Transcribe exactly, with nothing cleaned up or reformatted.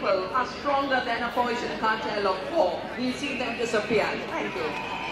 people are stronger than a Polish in a cartel of four. We'll see them disappear. Thank you.